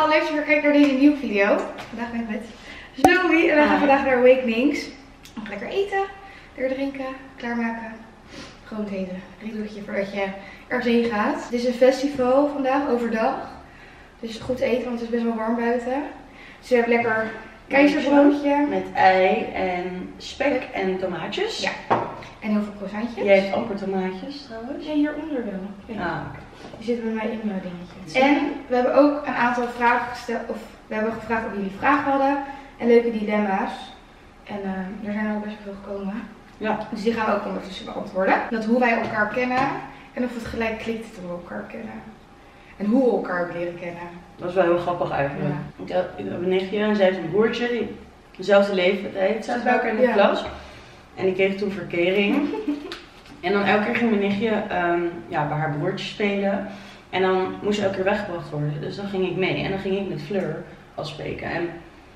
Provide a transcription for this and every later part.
Hallo, leuk dat je weer kijkt naar deze nieuwe video. Vandaag ben ik met Zoe en we gaan vandaag naar Awakenings. Nog lekker eten, lekker drinken, klaarmaken. Gewoon het hele ritueltje voordat je ergens heen gaat. Het is een festival vandaag, overdag. Dus goed eten, want het is best wel warm buiten. Dus we hebben lekker keizerbroodje. Met ei en spek en tomaatjes. Ja. En heel veel croissantjes. Jij hebt amper tomaatjes trouwens. Ja, hieronder wel. Kijk. Ah. Die zitten bij mij in mijn dingetje. En we hebben ook een aantal vragen gesteld, of we hebben gevraagd of jullie vragen hadden. En leuke dilemma's. En er zijn er ook best wel veel gekomen. Ja. Dus die gaan we ook ondertussen beantwoorden. Dat hoe wij elkaar kennen en of het gelijk klikt toen we elkaar kennen. En hoe we elkaar hebben leren kennen. Dat is wel heel grappig eigenlijk. Ja. Ik heb een nichtje en zij heeft een broertje die dezelfde leeftijd zaten bij elkaar in de klas. En die kreeg toen verkering. En dan elke keer ging mijn nichtje bij haar broertje spelen. En dan moest ze elke keer weggebracht worden. Dus dan ging ik mee. En dan ging ik met Fleur afspreken. En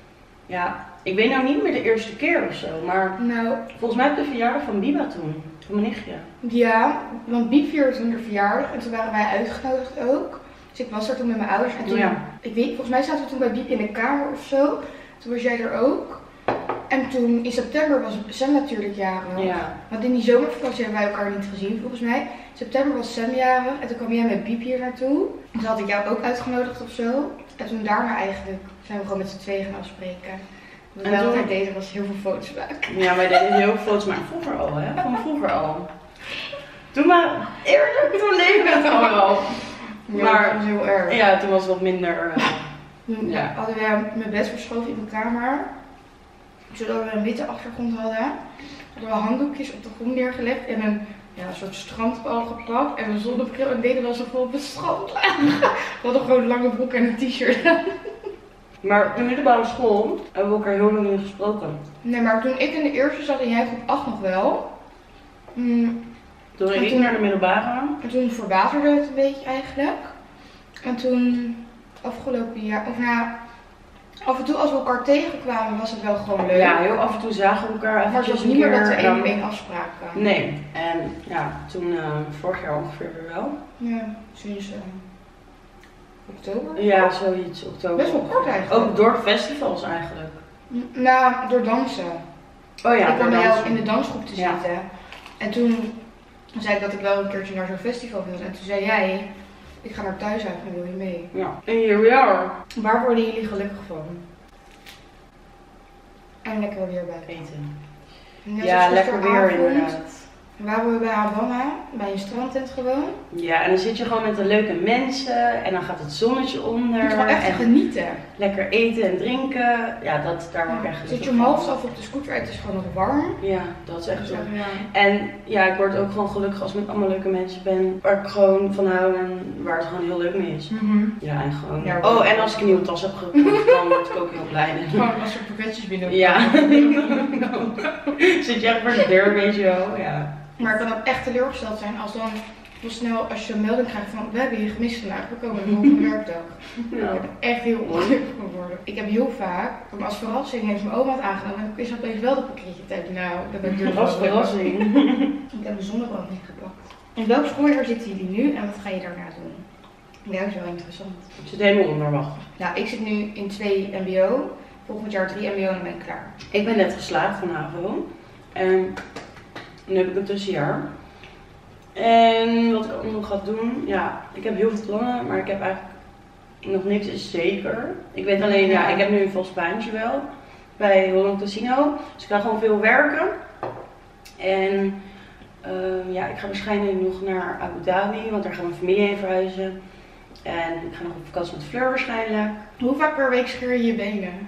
ja, ik weet nou niet meer de eerste keer of zo. Maar nou, volgens mij heb ik de verjaardag van Biba toen. Van mijn nichtje. Ja, want Biep vierde toen de verjaardag. En toen waren wij uitgenodigd ook. Dus ik was er toen met mijn ouders. En toen, ik weet, volgens mij zaten we toen bij Biep in de kamer of zo. Toen was jij er ook. En toen in september was Sam natuurlijk jarig. Ja. Want in die zomervakantie hebben wij elkaar niet gezien volgens mij. In september was Sam jarig en toen kwam jij met Biep hier naartoe. Toen had ik jou ook uitgenodigd of zo. En toen daarna eigenlijk zijn we gewoon met z'n tweeën gaan afspreken. Wat wij altijd deden was heel veel foto's maken. Ja, wij deden heel veel foto's, maar vroeger al hè. Van vroeger al. Toen maar eerder, toen leefde het gewoon al. Ja, maar dat was heel erg. Ja, toen was het wat minder. Toen hadden we mijn bed verschoven in mijn kamer. Zodat we een witte achtergrond hadden. Hadden we handdoekjes op de grond neergelegd en een soort strandbal gepakt. En een zonnebril en deden we alsof we op het strand lagen. We hadden gewoon een lange broek en een t-shirt aan. Maar op de middelbare school hebben we elkaar heel lang niet gesproken. Nee, maar toen ik in de eerste zat en jij groep 8 nog wel. Toen ging ik naar de middelbare. En toen verbeterde het een beetje eigenlijk. En toen afgelopen jaar, af en toe als we elkaar tegenkwamen was het wel gewoon leuk. Ja, heel af en toe zagen we elkaar even. Maar het was niet meer dat we 1 op 1 afspraken. Nee, en ja, toen vorig jaar ongeveer weer wel. Ja, sinds oktober? Ja, zoiets, oktober. Best wel kort eigenlijk. Ook door festivals eigenlijk. Nou, door dansen. Oh ja, ik kwam door bij jou dansen. in de dansgroep te zitten. En toen zei ik dat ik wel een keertje naar zo'n festival wilde. En toen zei jij, ik ga naar thuis uit en wil je mee? Ja, en here we are. Waar worden jullie gelukkig van? En lekker weer bij Eten. Ja, lekker weer inderdaad. Waren we bij Havana, bij een strandtent gewoon. Ja, en dan zit je gewoon met de leuke mensen en dan gaat het zonnetje onder. Je moet gewoon echt genieten. Lekker eten en drinken. Ja, daar word ik echt zit je om 6:30 op de scooter uit, het is gewoon nog warm. Ja, dat is echt zo. Ja. En ja, ik word ook gewoon gelukkig als ik met allemaal leuke mensen ben. Waar ik gewoon van hou en waar het gewoon heel leuk mee is. Ja, en gewoon. Ja, en als ik een nieuwe tas heb gekocht, dan word ik ook heel blij. Gewoon als er pakketjes binnen. Ja. Zit je echt voor de deur, weet je wel. Ja. Maar ik kan ook echt teleurgesteld zijn als dan heel snel als je een melding krijgt van we hebben je gemist vandaag, we komen de volgende werkdag. Ja. Ik ben echt heel ongelukkig geworden. Ik heb heel vaak, als verrassing heeft mijn oma het aangenomen en is opeens wel de pakketje tijd. Nou, dat ben ik dus Als verrassing. Ik heb een zonnebrand ingepakt. In welk schooljaar zitten jullie nu en wat ga je daarna doen? Ja, dat is wel interessant. Ik zit helemaal onder, wacht. Nou, ik zit nu in 2 mbo. Volgend jaar 3 mbo en dan ben ik klaar. Ik ben net geslaagd van HAVO. En nu heb ik een tussenjaar. En wat ik ook nog ga doen, ja, ik heb heel veel plannen, maar ik heb eigenlijk nog niks is zeker. Ik weet alleen, ik heb nu een vast baantje wel bij Holland Casino. Dus ik ga gewoon veel werken. En ik ga waarschijnlijk nog naar Abu Dhabi, want daar gaat mijn familie heen verhuizen. En ik ga nog op vakantie met Fleur waarschijnlijk. Hoe vaak per week scheur je je benen?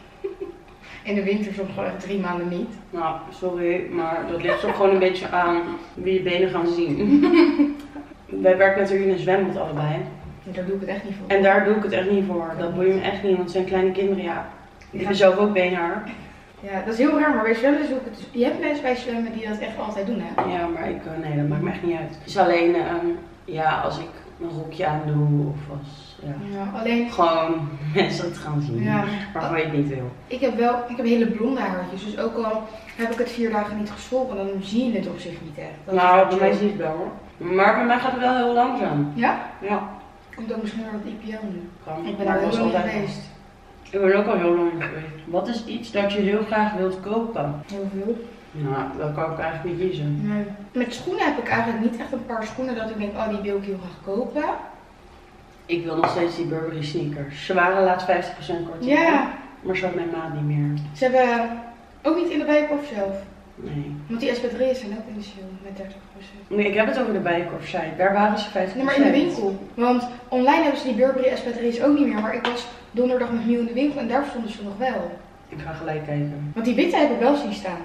In de winter soms gewoon echt 3 maanden niet. Nou, sorry, maar dat ligt ook gewoon een beetje aan wie je benen gaan zien. Wij werken natuurlijk in een zwembad allebei. En daar doe ik het echt niet voor. En daar doe ik het echt niet voor. Dat boeit me echt niet, want het zijn kleine kinderen, ja. Die hebben zelf ook benenhaar. Ja, dat is heel raar, maar bij zwemmen doe ik het. Je hebt mensen bij zwemmen die dat echt altijd doen, hè? Ja, maar nee, dat maakt me echt niet uit. Het is alleen, als ik een rokje aan doe of als, alleen gewoon mensen het gaan zien, waarvan je het niet wil. Ik heb hele blonde haartjes, dus ook al heb ik het 4 dagen niet geschoren, dan zie je het op zich niet echt. Nou, bij mij zie je het wel hoor. Maar bij mij gaat het wel heel langzaam. Ja? Ja. Komt ook misschien door dat IPO nu. Kan. Ik ben daar heel lang niet geweest. Ik ben ook al heel lang niet geweest. Wat is iets dat je heel graag wilt kopen? Heel veel. Nou, dat kan ik eigenlijk niet kiezen. Nee. Met schoenen heb ik eigenlijk niet echt een paar schoenen dat ik denk, oh die wil ik heel graag kopen. Ik wil nog steeds die Burberry sneakers. Ze waren laatst 50% korting. Ja. Maar ze had mijn maat niet meer. Ze hebben ook niet in de Bijenkorf zelf. Nee. Want die SP3's zijn ook in de sale met 30%. Nee, ik heb het over de Bijenkorf site. Daar waren ze 50%. Nee, maar in de winkel. Want online hebben ze die Burberry SP3's ook niet meer. Maar ik was donderdag met nieuw in de winkel en daar stonden ze nog wel. Ik ga gelijk kijken. Want die witte heb ik wel zien staan.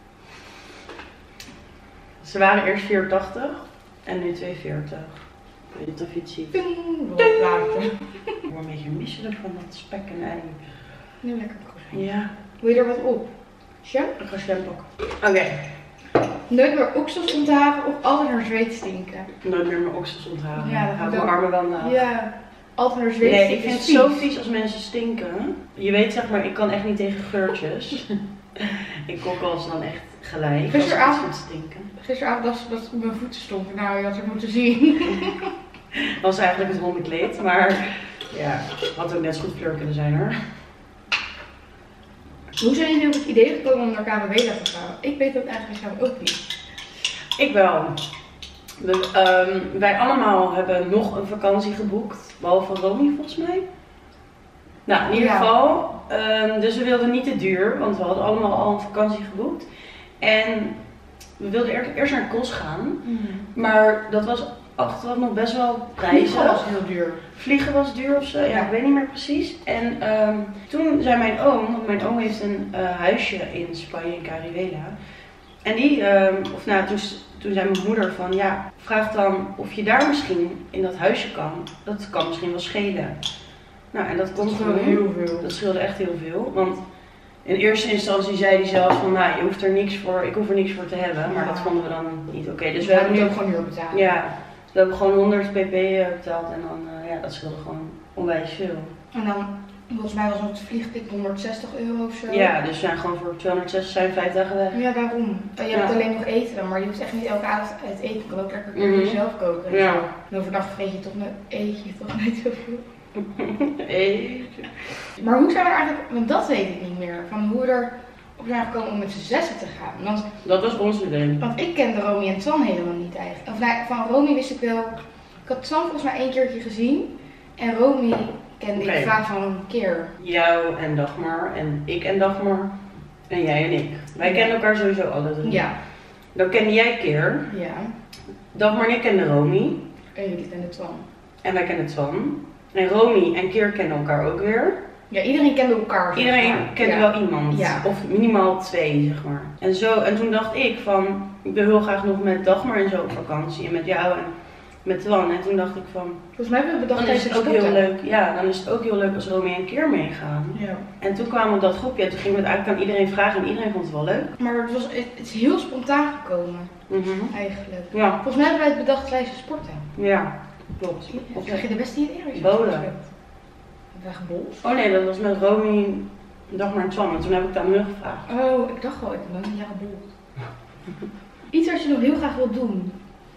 Ze waren eerst 4,80 en nu 2,40. Ik weet niet of je het ziet. Ping, water. Ik word een beetje misselijk van dat spek en ei. Nu lekker croissant. Ja. Wil je er wat op? Jam? Ik ga jam pakken. Oké. Nooit meer oksels onthaven of altijd naar zweet stinken. Nooit meer mijn oksels onthalen. Ja, dat Hou moet mijn ook. armen wel na. Ja, altijd naar zweet Nee, stinken. ik vind het is zo vies. vies als mensen stinken. Je weet zeg maar, ik kan echt niet tegen geurtjes. Ik kokkel ze dan echt gelijk als ik iets Gisteravond- vind stinken. Gisteravond dacht ze dat mijn voeten stonken. Nou, je had het moeten zien. Dat was eigenlijk het hondenkleed, maar ja, had ook net zo goed kleur kunnen zijn hoor. Hoe zijn jullie op het idee gekomen om naar KWW te gaan? Ik weet het eigenlijk zelf ook niet. Ik wel. Wij allemaal hebben nog een vakantie geboekt, behalve Romy volgens mij. Nou, in ieder Ja. geval. Dus we wilden niet te duur, want we hadden allemaal al een vakantie geboekt. En we wilden eerst naar Kos gaan, maar dat was achteraf nog best wel prijzig. Dat was heel duur. Vliegen was duur of zo, ja, Ja. ik weet niet meer precies. En toen zei mijn oom, want mijn oom heeft een huisje in Spanje, in Cariwela. En die, toen zei mijn moeder van, ja, vraag dan of je daar misschien in dat huisje kan. Dat kan misschien wel schelen. Nou, en dat komt gewoon heel veel. Dat scheelde echt heel veel, want in eerste instantie zei hij zelf van, nou, je hoeft er niks voor, ik hoef er niks voor te hebben. Maar Ja. dat vonden we dan niet oké. Dus We hebben nu nu ook gewoon huur betalen. ja, we hebben gewoon 100 pp betaald en dan, ja, dat scheelde gewoon onwijs veel. En dan, volgens mij was het vliegticket 160 euro of zo. Ja, dus we zijn gewoon voor 260 zijn 5 dagen weg. Ja, daarom. Je Ja. hebt alleen nog eten dan, maar je hoeft echt niet elke avond uit eten. Je kan ook lekker Mhm. zelf koken. Ja. En overdag vreet je toch eet je toch niet zoveel. Eetje. Maar hoe zijn we er eigenlijk, want dat weet ik niet meer, van hoe we er op zijn gekomen om met z'n zessen te gaan. Dat was ons idee. Want ik kende Romy en Twan helemaal niet eigenlijk. Of nou, van Romy wist ik wel, ik had Twan volgens mij 1 keertje gezien. En Romy kende Oké. ik vaak van een keer. Jou en Dagmar en ik en Dagmar en jij en ik. Wij kennen elkaar sowieso alle drie. Ja. Dan kende jij Keer, Ja. Dagmar en ik kenden Romy En jullie kenden Twan. en wij kenden Twan. En Romy en Keer kennen elkaar ook weer. Ja, iedereen kende elkaar. zeg Iedereen maar. kende Ja. wel iemand. Ja. Of minimaal 2, zeg maar. En toen dacht ik van, ik wil heel graag nog met Dagmar en zo op vakantie. En met jou en met Twan. En toen dacht ik van, Volgens mij hebben we bedacht dan is dat het ook heel leuk. Ja, dan is het ook heel leuk als Romy en Keer meegaan. Ja. En toen kwamen we op dat groepje. En toen gingen we het eigenlijk aan iedereen vragen. En iedereen vond het wel leuk. Maar het is heel spontaan gekomen, Mhm. eigenlijk. Ja, Volgens mij hebben wij het bedacht tijdens het sporten. ja, klopt. Of krijg je de beste ideeën als je Bolen. sport speelt? Hebben wij gebold? Oh nee, dat was met Romy, Dagmar en Twan. En toen heb ik het aan hun gevraagd. Oh, ik dacht wel, ik heb nog niet gebold. Iets wat je nog heel graag wilt doen.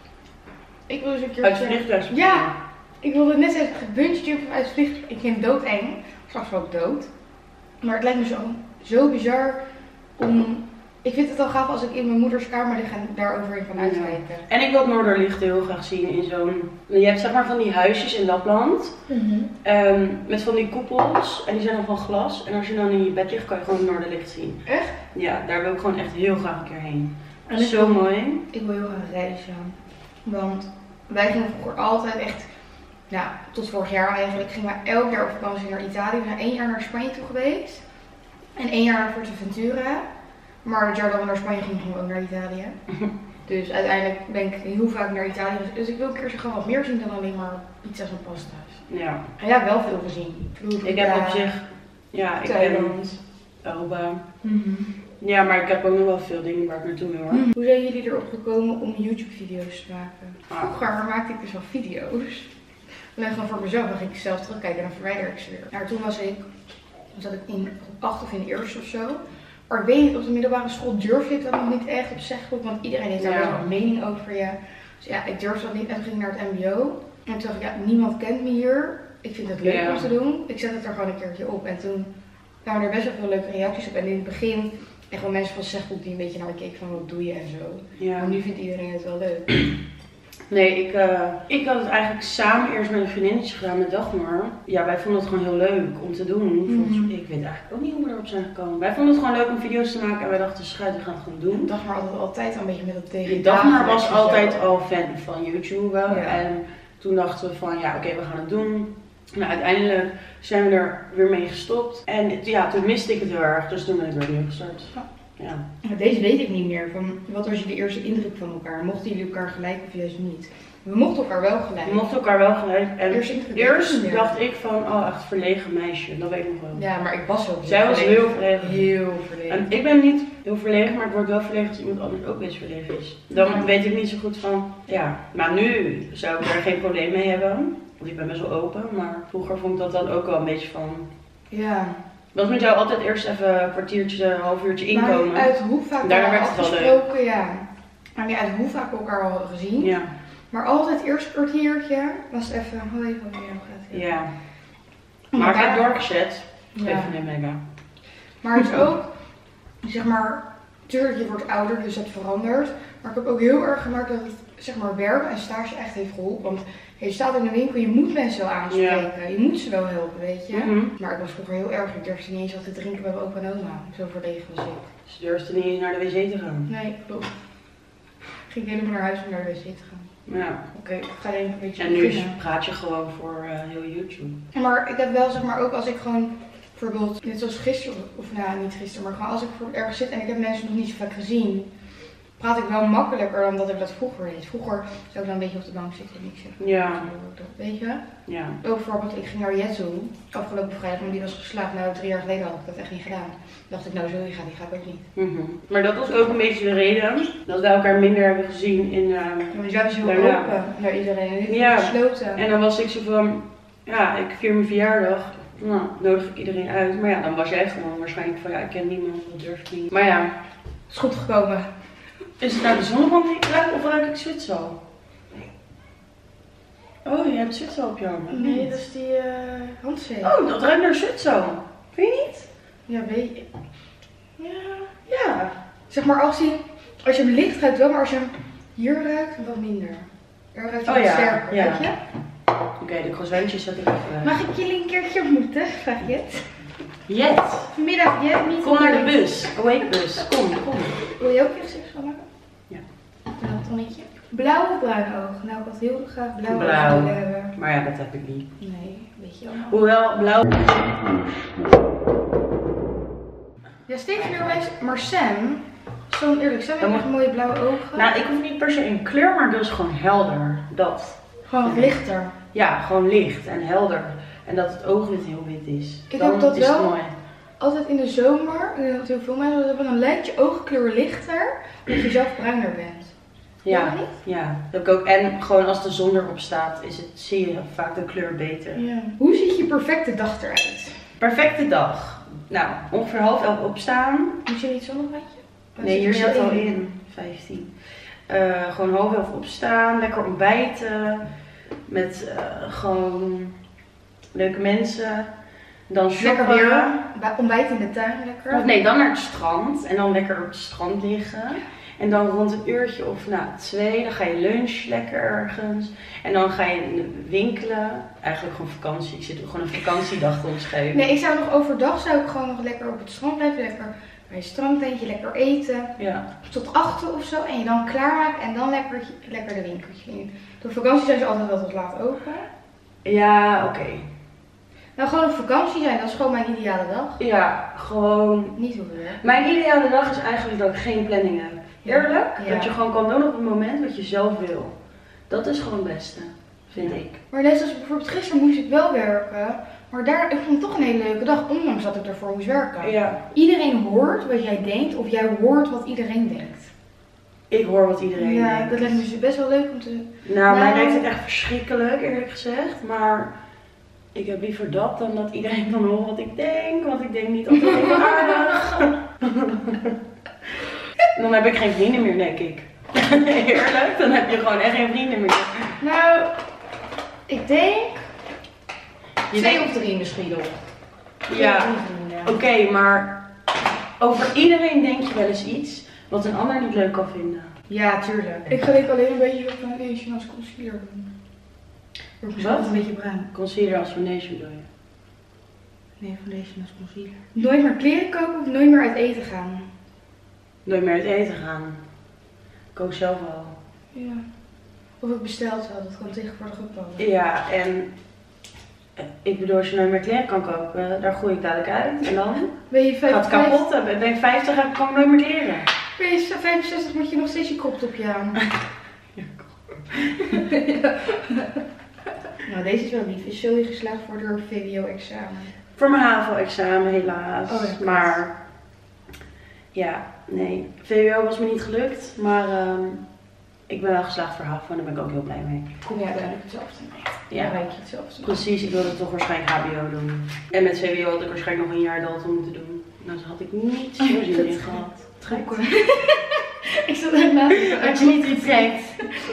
Ik wil eens een keer... Uit het vliegtuig. Ja! Ik wilde net zeggen, gebungejumpen uit het vliegtuig. Ik vind het doodeng. Straks wel ook dood. Maar het lijkt me zo bizar om... Ik vind het al gaaf als ik in mijn moeders kamer lig en daaroverheen kan uitkijken. En ik wil het Noorderlichten heel graag zien in zo'n... Je hebt zeg maar van die huisjes in Lapland. Met van die koepels. En die zijn dan van glas. En als je dan in je bed ligt, kan je gewoon het Noorderlicht zien. Echt? Ja, daar wil ik gewoon echt heel graag een keer heen. En ik Zo wil- mooi. Ik wil heel graag reizen. Want wij gingen vroeger altijd echt, nou, tot vorig jaar eigenlijk, gingen we elk jaar op vakantie naar Italië. We zijn 1 jaar naar Spanje toe geweest. En 1 jaar naar Fuerteventura. Maar het jaar dat we naar Spanje gingen, gingen we ook naar Italië. Dus uiteindelijk ben ik heel vaak naar Italië. Dus ik wil een keer zo gewoon wat meer zien dan alleen maar pizza's en pasta's. Ja. En ja, wel veel gezien. Ik heb op zich... Ja, ik ben Thailand. Aruba. Ja, maar ik heb ook nog wel veel dingen waar ik naartoe wil hoor. Hoe zijn jullie erop gekomen om YouTube-video's te maken? Ah. Vroeger maakte ik dus wel video's. Alleen gewoon voor mezelf, dan ging ik zelf terugkijken en dan verwijder ik ze weer. Nou, toen zat ik in groep 8 of in de eerste of zo. Maar ik weet niet, op de middelbare school durfde ik dat nog niet echt op zeggroep, want iedereen heeft daar Ja. best wel een mening over je. Dus ja, ik durfde dat niet en toen ging ik naar het mbo. En toen dacht ik, ja, niemand kent me hier. Ik vind het leuk Ja. om te doen. Ik zet het er gewoon een keertje op. En toen kwamen er best wel veel leuke reacties op. En in het begin echt wel mensen van Zegboek die een beetje naar me keken van wat doe je en zo. Ja. Maar nu vindt iedereen het wel leuk. Nee, ik had het eigenlijk samen eerst met een vriendinnetje gedaan met Dagmar. Ja, wij vonden het gewoon heel leuk om te doen. Ik weet eigenlijk ook niet hoe we erop zijn gekomen. Wij vonden het gewoon leuk om video's te maken en wij dachten, schuit, we gaan het gewoon doen. Dagmar had het altijd een beetje met dat tegen. Dagmar was altijd al fan van YouTube. Ja. En toen dachten we van, ja oké, we gaan het doen. Nou, uiteindelijk zijn we er weer mee gestopt. En ja, toen miste ik het heel erg, dus toen ben ik weer opnieuw gestart. Ja. Deze weet ik niet meer. Van, wat was jullie eerste indruk van elkaar? Mochten jullie elkaar gelijk of juist niet? We mochten elkaar wel gelijk. We mochten elkaar wel gelijk. En Eerst dacht ik van, oh echt verlegen meisje, dat weet ik nog wel. Ja, maar ik was ook Zij was heel verlegen. Heel verlegen. En ik ben niet heel verlegen, maar ik word wel verlegen als iemand anders ook best verlegen is. Dan weet ik niet zo goed van, ja. Maar nu zou ik er geen probleem mee hebben. Want ik ben best wel open, maar vroeger vond ik dat dan ook wel een beetje van... Ja. Was met jou altijd eerst even een kwartiertje, een half uurtje inkomen. Maar uit hoe vaak we Daarna elkaar werd het wel afgesproken, ja. Maar niet uit hoe vaak we elkaar al hadden gezien. Ja. Maar altijd eerst een kwartiertje was het even, hoi, hoe gaat het? Ja. Maar ik heb doorgezet. Ja. Even in mega. Maar het is ook, zeg maar, tuurlijk je wordt ouder, dus dat verandert. Maar ik heb ook heel erg gemerkt dat het, zeg maar, werken en stage echt heeft geholpen. Want je staat in de winkel, je moet mensen wel aanspreken. Je moet ze wel helpen, weet je. Maar ik was vroeger heel erg, ik durfde niet eens wat te drinken bij mijn opa en oma. Zo verlegen was ik. Dus je durfde niet eens naar de wc te gaan. Nee, klopt. Ging ik helemaal naar huis om naar de wc te gaan. Ja. Oké, ik ga er even een beetje En nu beginnen. praat je gewoon voor heel YouTube. Maar ik heb wel, zeg maar, ook als ik gewoon, bijvoorbeeld, net zoals gisteren, of nou niet gisteren, maar gewoon als ik ergens zit en ik heb mensen nog niet zo vaak gezien, praat ik wel makkelijker dan dat ik dat vroeger deed. Vroeger zou ik dan een beetje op de bank zitten en niks zeggen. Ja. Weet je? Ja. Ook bijvoorbeeld, ik ging naar Jetsu afgelopen vrijdag, maar die was geslaagd. Nou, 3 jaar geleden had ik dat echt niet gedaan. Dacht ik, nou zo, die ga ik ook niet. Maar dat was ook een beetje de reden dat wij elkaar minder hebben gezien in... Want jij was heel daarna. open naar iedereen. Ja. Gesloten. En dan was ik zo van, ja, ik vier mijn verjaardag. Nou, nodig ik iedereen uit. Maar ja, dan was jij gewoon waarschijnlijk van, ja, ik ken niemand, dat durf ik niet. Maar ja. Is goed gekomen. Is het nou de zonnebrand die ik ruik of ruik ik zwitsal? Oh, je hebt zwitsal op je armen. Nee, dat is die handzeep. Oh, dat ruikt naar zwitsal. Vind je niet? Ja, weet je. Ja. Ja. Zeg maar als je hem licht ruikt wel, maar als je hem hier ruikt, dan wat minder. Er ruikt hij wat sterker, ja. weet je? Oké, de croissantjes zet ik even. Mag ik jullie een keertje ontmoeten? Vraag Jet. Jet. Vanmiddag, Jet, niet. Kom naar de bus. Awake bus. Kom. Wil je ook je gezicht schoonmaken? Ja. En dan een tonnetje. Blauw of bruin oog? Nou, ik had heel graag blauw Blauw. oog willen hebben. Maar ja, dat heb ik niet. Nee, weet je allemaal. Hoewel, blauw... Ja, steeds meer mensen. Maar Sam, zo eerlijk, Sam heeft echt mooie blauwe ogen. Nou, ik hoef niet per se een kleur, maar dus gewoon helder. Dat. Gewoon wat lichter. Ja, gewoon licht en helder. En dat het ooglid heel wit is. Ik Dan heb dat is het wel. mooi. Altijd in de zomer, ik denk dat heel veel mensen dat hebben, dan lijkt je oogkleur lichter, omdat je zelf bruiner bent. Ja, Niet? ja, dat heb ik ook. En gewoon als de zon erop staat, zie je vaak de kleur beter. Ja. Hoe ziet je perfecte dag eruit? Perfecte dag. Nou, ongeveer 10:30 opstaan. Moet je niet zonnebrandje? Nee, hier zit al in. 15. Gewoon 10:30 opstaan, lekker ontbijten. Met gewoon leuke mensen. Dan shoppen. Lekker weer. Ontbijt in de tuin, lekker. Of nee, dan naar het strand. En dan lekker op het strand liggen. En dan rond een uurtje of 2, dan ga je lunch lekker ergens. En dan ga je winkelen. Eigenlijk gewoon vakantie. Ik zit ook gewoon een vakantiedag te omschrijven. Nee, ik zou nog overdag gewoon nog lekker op het strand blijven. Lekker bij je strandtentje, lekker eten. Ja. Tot 8 of zo. En je dan klaarmaken en dan lekker de winkeltje in. Door vakantie zijn ze altijd wel tot laat open. Ja, oké. Nou, gewoon op vakantie zijn, dat is gewoon mijn ideale dag. Ja, gewoon... Niet hoeven werken. Mijn ideale dag is eigenlijk dat ik geen planning heb. Eerlijk? Ja. Dat je gewoon kan doen op het moment wat je zelf wil. Dat is gewoon het beste, vind ik. Maar net zoals bijvoorbeeld gisteren moest ik wel werken. Maar ik vond het toch een hele leuke dag, ondanks dat ik ervoor moest werken. Ja. Iedereen hoort wat jij denkt, of jij hoort wat iedereen denkt. Ik hoor wat iedereen Ja, denkt. dat lijkt me dus best wel leuk om te... Nou, mij lijkt het echt verschrikkelijk, eerlijk gezegd. Maar ik heb liever dat dan dat iedereen kan horen wat ik denk. Want ik denk niet altijd even aardig. Dan heb ik geen vrienden meer, denk ik. Eerlijk, dan heb je gewoon echt geen vrienden meer. Nou, Ik denk Je 2 denkt- of 3 misschien nog. Ja, 2 of 3 vrienden. oké, maar over iedereen denk je wel eens iets wat een ander niet leuk kan vinden. Ja, tuurlijk. Ik ga alleen een beetje op foundation als concealer doen. Wordt mezelf Wat? een beetje bruin. Concealer als foundation doe je. Nee, foundation als concealer. Nooit meer kleren kopen of nooit meer uit eten gaan? Nooit meer uit eten gaan. Ik kook zelf wel. Ja. Of ik besteld wel, dat kan tegenwoordig ook wel. Ja, en ik bedoel, als je nooit meer kleren kan kopen, daar groei ik dadelijk uit. En dan Ben je gaat het kapot. Ben ik 50, kan ik nooit meer kleren. Ben je 65, moet je nog steeds je koptopje aan. Ja. Nou, deze is wel lief. Is Zoe geslaagd voor haar VWO-examen? Voor mijn HAVO-examen helaas. Oh, ja, maar ja, nee. VWO was me niet gelukt, maar ik ben wel geslaagd voor HAVO en daar ben ik ook heel blij mee. Kom jij uiteindelijk hetzelfde mee? Ja. Dan rijd je hetzelfde. Precies, ik wilde toch waarschijnlijk HBO doen. En met VWO had ik waarschijnlijk nog een jaar Dalton moeten doen. Nou, daar had ik niet zo zin in gehad. Trek. Ik zat echt naast. Had je niet getrekt?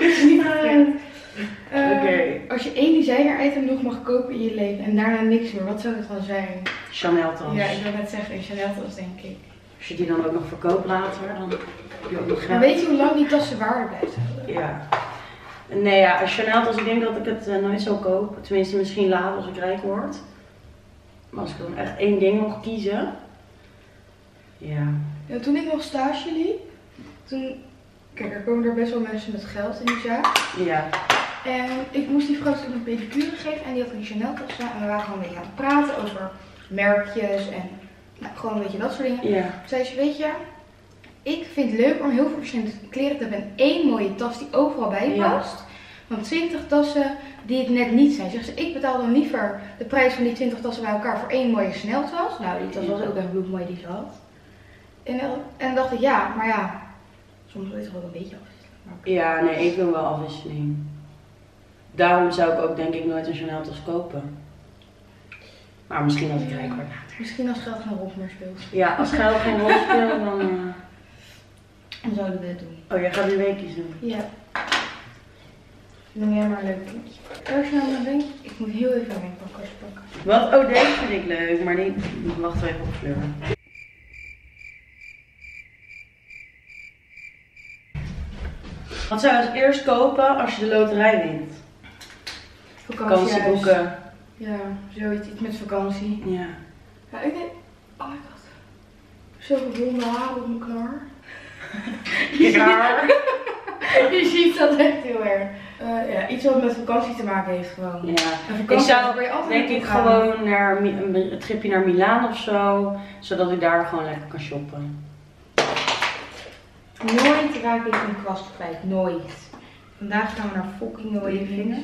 Oké. Als je één designer item nog mag kopen in je leven en daarna niks meer, wat zou het dan zijn? Chanel tas. Ja, ik wil net zeggen, een Chanel tas denk ik. Als je die dan ook nog verkoopt later, dan heb je ook nog Maar geld. weet je hoe lang die tas zijn waarde blijft houden? Ja. Nee, ja, als Chanel tas, ik denk dat ik het nooit zou kopen. Tenminste, misschien later als ik rijk word. Maar als ik dan echt één ding mocht kiezen. Ja. Ja, toen ik nog stage liep, kijk, er komen er best wel mensen met geld in die zaak. Ja. En ik moest die vrouw toen een pedicure geven en die had een Chanel tas staan. En we waren gewoon een beetje aan het praten over merkjes en nou, gewoon een beetje dat soort dingen. Ja. Toen zei ze, weet je, ik vind het leuk om heel veel verschillende kleren te hebben en één mooie tas die overal bij past. Want 20 tassen die het net niet zijn. Zegt ze, ik betaal dan liever de prijs van die 20 tassen bij elkaar voor één mooie sneltas. Nou, die tas was ook echt bloedmooi die ze had. En dan dacht ik, ja, maar ja, soms wil je toch ook een beetje afwisselen. Maar Ja, nee, ik wil wel afwisseling. Daarom zou ik ook denk ik nooit een Chanel tas kopen. Maar misschien als ik rijk word. misschien als geld geen rol meer speelt. Ja, als geld geen rol speelt, dan... Dan zouden we het doen. Oh, jij gaat weer weekjes doen. Ja. Noem jij maar een leuk puntje. Als je nou aan denkt, ik moet heel even mijn pakkers pakken. Wat? Oh, deze vind ik leuk, maar die... Wacht even op Fleur. Wat zou je als eerst kopen als je de loterij wint? Vakantieboeken. Ja, zoiets iets met vakantie. Ja. Ja, ik denk, oh my god. Zoveel blonde haren op mijn knar. Ja. Je ziet dat echt heel erg. Ja, iets wat met vakantie te maken heeft gewoon. Ja. En Ik vakantie zou waar je altijd denk ik naartoe gaat. gewoon naar een tripje naar Milaan of zo, zodat ik daar gewoon lekker kan shoppen. Nooit raak ik een kwast kwijt. Nooit. Vandaag gaan we naar fucking Doe je Wavings. vinger?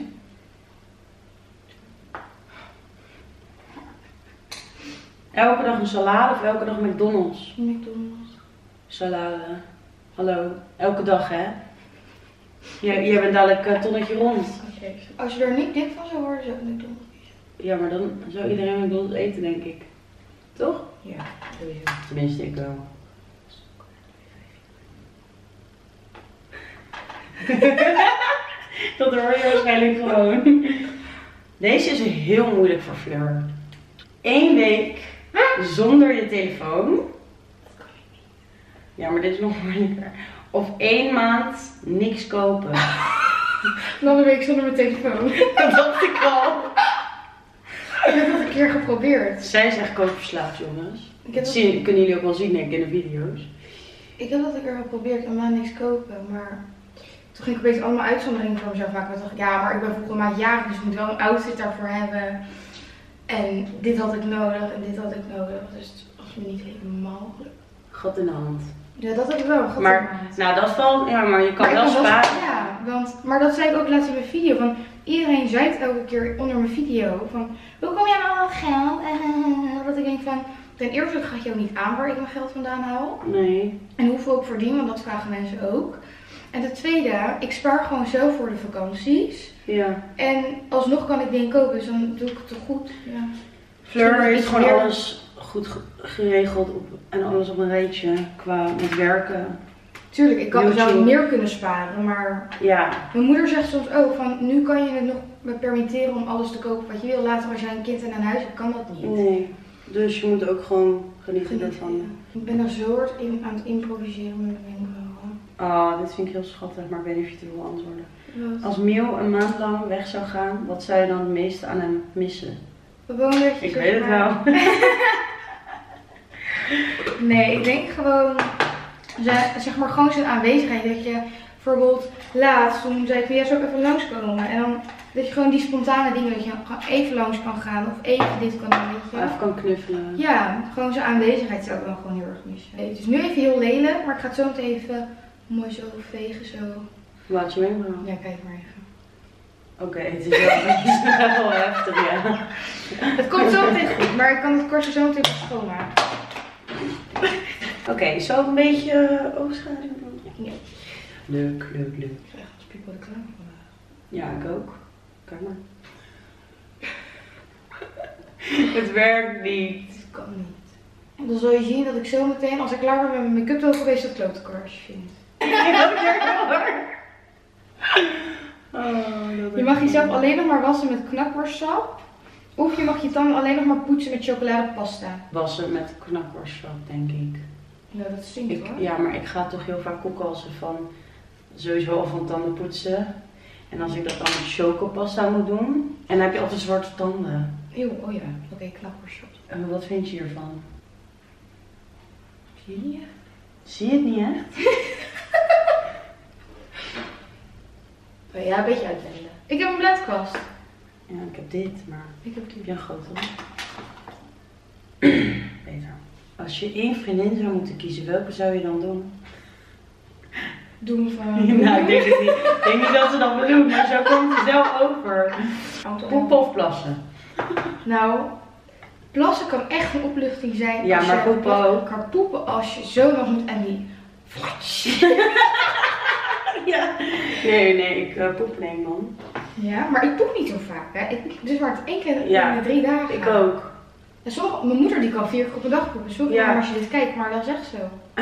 Elke dag een salade of elke dag McDonald's? McDonald's. Salade. Hallo, elke dag hè? Jij bent dadelijk een tonnetje rond. Oké. Als je er niet dik van zou worden, zou ik McDonald's kiezen. Ja, maar dan zou iedereen McDonald's eten denk ik. Toch? Ja, sowieso. Tenminste, ik wel. Dat hoor je waarschijnlijk gewoon. Deze is heel moeilijk voor Fleur. 1 week zonder je telefoon. Ja, maar dit is nog moeilijker. Of 1 maand niks kopen. Dan een week zonder mijn telefoon. Dat dacht ik al. Ik heb dat een keer geprobeerd. Zij is echt koopverslaafd, jongens. Ik heb Dat dat, kunnen jullie ook wel zien, denk ik, in de video's. ik heb dat een keer geprobeerd een maand niks kopen, maar toen ging ik opeens allemaal uitzonderingen voor mezelf maken. Toen dacht ik, ja, maar ik ben volgende maand jarig, dus ik moet wel een outfit daarvoor hebben. En dit had ik nodig en dit had ik nodig, dus het was me niet helemaal gelukt. Gat in de hand. Ja, dat heb ik wel. God Maar, in mijn hand. nou dat valt, ja, maar je kan Maar ik wel sparen. Ja, maar dat zei ik ook laatst in mijn video. Van, iedereen zei het elke keer onder mijn video. Van, hoe kom jij nou aan geld? Dat ik denk van, ten eerste gaat je ook niet aan waar ik mijn geld vandaan haal. Nee. En hoeveel ik verdien, want dat vragen mensen ook. En ten tweede, ik spaar gewoon zelf voor de vakanties. Ja. En alsnog kan ik dingen kopen, dus dan doe ik het toch goed. Ja. Fleur heeft Iets gewoon meer- alles goed geregeld en alles op een rijtje qua met werken. Tuurlijk, ik zou YouTube. meer kunnen sparen, maar Ja, mijn moeder zegt soms ook van nu kan je het nog permitteren om alles te kopen wat je wil. Later als jij een kind en een huis hebt, kan dat niet. nee. Dus je moet ook gewoon genieten ervan. Ik ben er zo hard aan het improviseren met mijn wenkbrauwen. Oh, dit vind ik heel schattig, maar ik weet niet of je het wil beantwoorden. Wat? Als Miel een maand lang weg zou gaan, wat zou je dan het meeste aan hem missen? Gewoon dat je Ik zeg weet het maar- wel. Nee, ik denk gewoon, zeg maar gewoon zijn aanwezigheid. Dat je bijvoorbeeld laatst, toen zei ik van ja, zou ik even langskomen. En dan dat je gewoon die spontane dingen, dat je gewoon even langs kan gaan of even dit kan doen, weet je. Even kan knuffelen. Ja, gewoon zijn aanwezigheid zou ik dan gewoon heel erg missen. Het is nu even heel lelijk, maar ik ga het zo meteen even mooi zo vegen zo. Laat je wenkbrauw. Ja, kijk maar even. Oké, het is wel heftig, ja. Het komt zo meteen goed, maar ik kan het kortje zo meteen schoonmaken. Oké, zal ik een beetje oogschaduw doen? Ja. Leuk. Ik ga echt als piep wat ik klaar vandaag. Ja, ik ook. Kijk maar. Het werkt niet. Het kan niet. Dan zul je zien dat ik zo meteen, als ik klaar ben met mijn make-up droog geweest, dat klotenkorstje vind. Je mag jezelf alleen nog maar wassen met knakworstsap. Of je mag je tanden alleen nog maar poetsen met chocoladepasta. Wassen met knakworststap, denk ik. Nou, dat stinkt hoor. Ja, maar ik ga toch heel vaak koelkassen van sowieso al van tanden poetsen. En als ik dat dan met chocopasta moet doen. En dan heb je altijd zwarte tanden. Eeuw, oh ja. Oké, knakworstsap. Wat vind je hiervan? Zie je niet echt? Zie je het niet echt? Ja, een beetje uitwenden. Ik heb een bladkast. Ja, ik heb dit, maar Ik heb heb die. je een grotere? Beter. Als je één vriendin zou moeten kiezen, welke zou je dan doen? Doen van... Nou, ik denk het niet. Ik denk niet dat ze dat bedoelt, maar zo komt het wel over. Poepen of plassen? Nou, plassen kan echt een opluchting zijn. Ja, als maar je poepen ook. kan poepen als je zo nog moet en die... Ja. Nee, ik poep nee, man. Ja, maar ik poep niet zo vaak, hè. Dit is maar het 1 keer Ja, in de 3 dagen. Ik ook. En mijn moeder die kan 4 keer op een dag poepen. Sorry Ja. maar als je dit kijkt, maar dat is echt zo.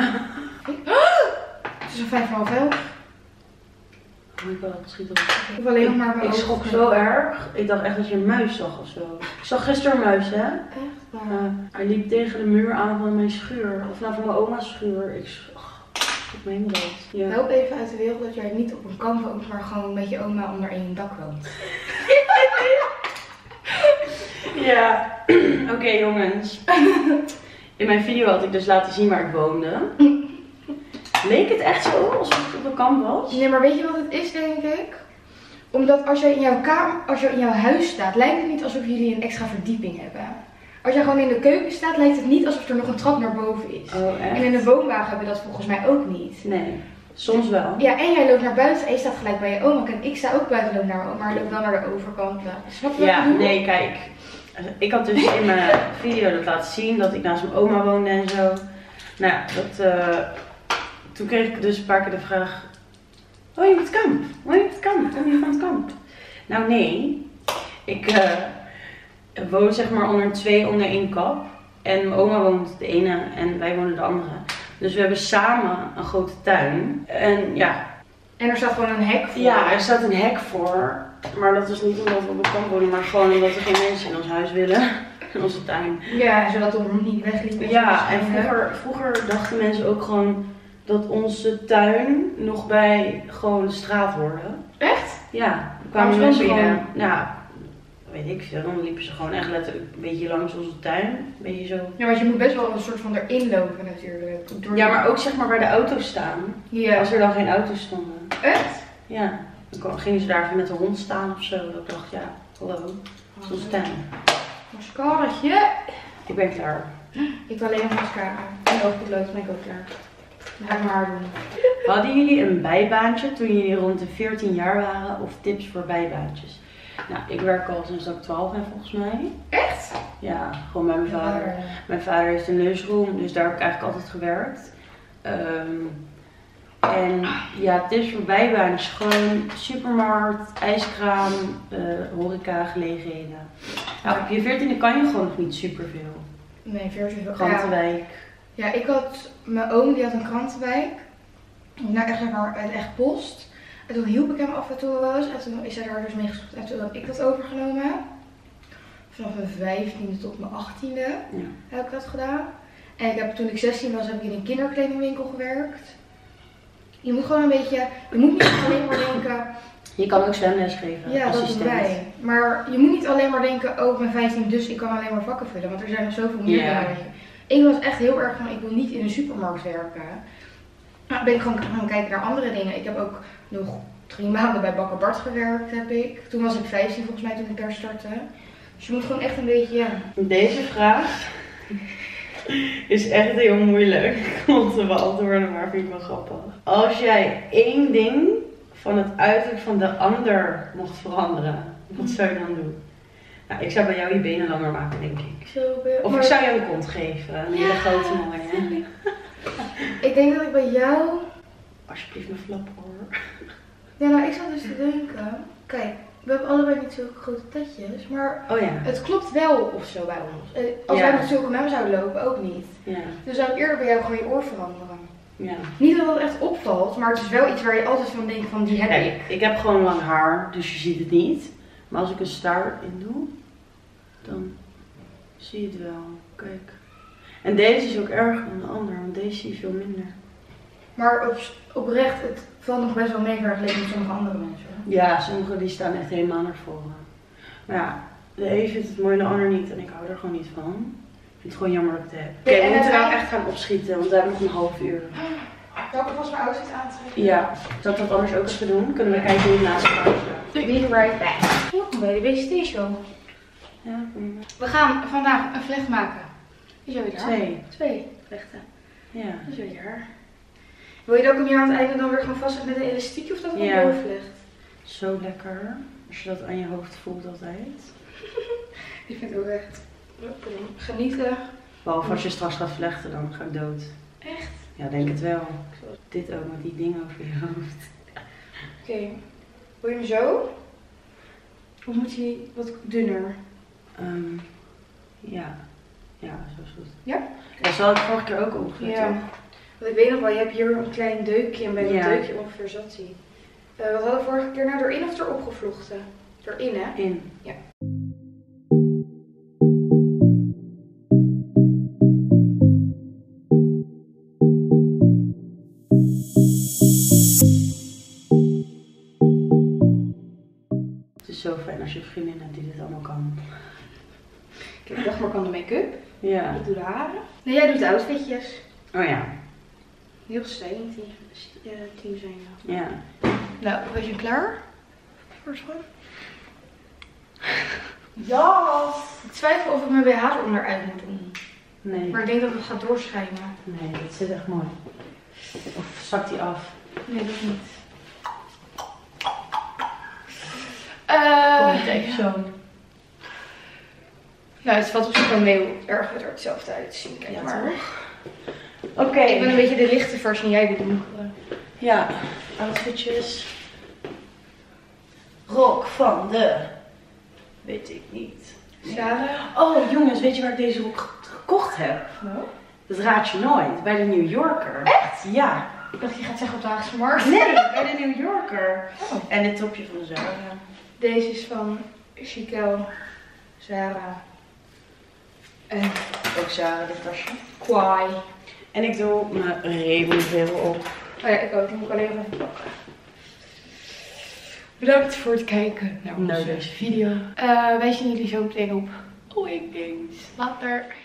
Het is een 5,5 11. Oh my god, schiet op. Ik hoef alleen nog maar mijn Ik ogen schrok te- zo erg. Ik dacht echt dat je een muis zag of zo. Ik zag gisteren een muis, hè? Echt waar. Hij liep tegen de muur aan van mijn schuur. Of nou van mijn oma's schuur. Ik meen dat. Ja. Help even uit de wereld dat jij niet op een kamp woont, maar gewoon met je oma onder één dak woont. Ja. Oké, jongens. In mijn video had ik dus laten zien waar ik woonde. Leek het echt zo alsof het op een kamp was? Nee, maar weet je wat het is, denk ik? Omdat als je in jouw kamer, als je in jouw huis staat, lijkt het niet alsof jullie een extra verdieping hebben. Als jij gewoon in de keuken staat, lijkt het niet alsof er nog een trap naar boven is. Oh, echt? En in de woonwagen hebben we dat volgens mij ook niet. Nee. Soms wel. Ja, en jij loopt naar buiten en je staat gelijk bij je oma. En ik sta ook buiten, loop naar mijn oma, maar loop wel naar de overkant. Snap je wat ik Ja, bedoel? nee, kijk. Ik had dus in mijn video dat laten zien dat ik naast mijn oma woonde en zo. Nou ja, toen kreeg ik dus een paar keer de vraag: woon je op het kamp? Woon je op het kamp? Woon je van het kamp? Nou nee, ik woon zeg maar onder één kap. En mijn oma woont de ene en wij wonen de andere. Dus we hebben samen een grote tuin. En ja. En er staat gewoon een hek voor. Ja, er staat een hek voor. Maar dat is niet omdat we op het kamp wonen, maar gewoon omdat er geen mensen in ons huis willen. In onze tuin. Ja, zodat de hond niet wegliep. Ja, en vroeger dachten mensen ook gewoon dat onze tuin nog bij gewoon de straat hoorde. Echt? Ja, dan Kwamen kwamen ze mensen dan gewoon, binnen? ja, weet ik veel. Dan liepen ze gewoon echt letterlijk een beetje langs onze tuin. Een beetje zo. Ja, want je moet best wel een soort van erin lopen natuurlijk. Door Ja, maar ook zeg maar waar de auto's staan. Ja. Als er dan geen auto's stonden. Echt? Ja, dan gingen ze daar even met de hond staan of zo. Dat ik dacht, ja, hallo, dat is onze tuin. Mascaraatje. Ik ben klaar. Ik wil alleen nog mascara. En oogpotlood ben ik ook klaar. Dan ga ik mijn haar doen. Hadden jullie een bijbaantje toen jullie rond de 14 jaar waren of tips voor bijbaantjes? Nou, ik werk al sinds dat ik 12 ben volgens mij. Echt? Ja, gewoon bij mijn vader. Mijn vader heeft een lunchroom, dus daar heb ik eigenlijk altijd gewerkt. En ja, tips voor bijbaantjes, gewoon supermarkt, ijskraam, horeca, gelegenheden. Nou, op je 14e kan je gewoon nog niet superveel. Nee, 14 wel. Krantenwijk. Ja, ik had mijn oom die had een krantenwijk. Nou, echt zeg maar uit echt post. En toen hielp ik hem af en toe wel eens. En toen is hij daar dus mee gestopt. En toen heb ik dat overgenomen. Vanaf mijn 15e tot mijn 18e heb ik dat gedaan. En ik heb, toen ik 16 was, heb ik in een kinderkledingwinkel gewerkt. Je moet gewoon een beetje, je moet niet alleen maar denken... Je kan ook zwemles geven. Ja, dat is wij. Maar je moet niet alleen maar denken, oh ik ben 15, dus ik kan alleen maar vakken vullen. Want er zijn nog zoveel meer dingen. Ik was echt heel erg van, ik wil niet in een supermarkt werken. Nou, ben ik gewoon gaan kijken naar andere dingen. Ik heb ook nog 3 maanden bij Bakker Bart gewerkt, heb ik. Toen was ik 15 volgens mij toen ik daar startte. Dus je moet gewoon echt een beetje, ja. Deze vraag is echt heel moeilijk om te beantwoorden, maar vind ik wel grappig. Als jij 1 ding van het uiterlijk van de ander mocht veranderen, wat zou je dan doen? Nou, ik zou bij jou je benen langer maken, denk ik. Of ik zou jou een kont geven, een hele grote mooie. Ik denk dat ik bij jou... Alsjeblieft mijn flap hoor. Ja, nou ik zat dus te denken, kijk, we hebben allebei niet zulke grote tetjes, maar het klopt wel of zo bij ons. Als wij met zulke namen zouden lopen, ook niet. Ja. Dus zou ik eerder bij jou gewoon je oor veranderen. Ja. Niet dat het echt opvalt, maar het is wel iets waar je altijd van denkt van die heb ik. Ik heb gewoon lang haar, dus je ziet het niet. Maar als ik een staart in doe, dan zie je het wel. Kijk. En deze is ook erger dan de ander, want deze zie je veel minder. Maar oprecht, het valt nog best wel mee vergeleken met sommige andere mensen. Ja, sommige die staan echt helemaal naar voren. Maar ja, de een vindt het mooi en de ander niet en ik hou er gewoon niet van. Ik vind het gewoon jammer dat ik het heb. Oké, we moeten wel echt gaan opschieten, want we hebben nog een half uur. Zal ik alvast mijn outfit aantrekken? Ja, zal ik dat anders ook even doen? Kunnen we kijken hoe het naast elkaar staat. Be right back. Welkom bij de BCT-show. Ja, we gaan vandaag een vlecht maken. Is jouw haar? 2 vlechten. Ja. Dat is jouw haar. Wil je dat ook om hier aan het einde dan weer gewoon vast met een elastiek of dat gewoon doorvlecht? Zo lekker. Als je dat aan je hoofd voelt altijd. Ik vind het ook echt genieten. Behalve als je straks gaat vlechten, dan ga ik dood. Echt? Ja, denk het wel. Dit ook met die dingen over je hoofd. Oké. Wil je hem zo? Of moet hij wat dunner? Ja, zo is het. Ja? Dat had ik vorige keer ook ongeveer, toch? Want ik weet nog wel, je hebt hier een klein deukje en bij dat deukje ongeveer zat hij. Wat hadden we vorige keer nou, erin of erop gevlochten? Erin, hè? In. Ja. Het is zo fijn als je een vriendin hebt die dit allemaal kan. Ik dacht maar kan de make-up. Ja. Ik doe de haren. Nee, jij doet de outfitjes. Oh ja. Heel stijlend team zijn. Ja. Nou, was je klaar? Voor het gewoon? Ja! Ik twijfel of ik mijn BH eronder uit moet doen. Nee. Maar ik denk dat het gaat doorschijnen. Nee, dat zit echt mooi. Of zakt die af? Nee, dat niet. Kom even zo. Nou, het valt op zich wel mee hoe erg we er hetzelfde uitzien. Kijk maar. Oké. Ik ben een beetje de lichte versie, jij de donkere. Ja, outfitjes. Rok van de... Weet ik niet. Sarah. Oh jongens, weet je waar ik deze rok gekocht heb? Nou? Dat raad je nooit. Bij de New Yorker. Echt? Ja. Ik dacht je gaat zeggen op de Haagse Markt. Nee, bij de New Yorker. Oh. En dit topje van de Zara. Deze is van Chiquel, Zara en Ook Zara, dit tasje. Kwai. En ik doe mijn regenbril op. Oh ja, ik ook. Die moet ik alleen nog even pakken. Bedankt voor het kijken naar onze deze video. Wij zien jullie zo meteen op Awakenings. Later.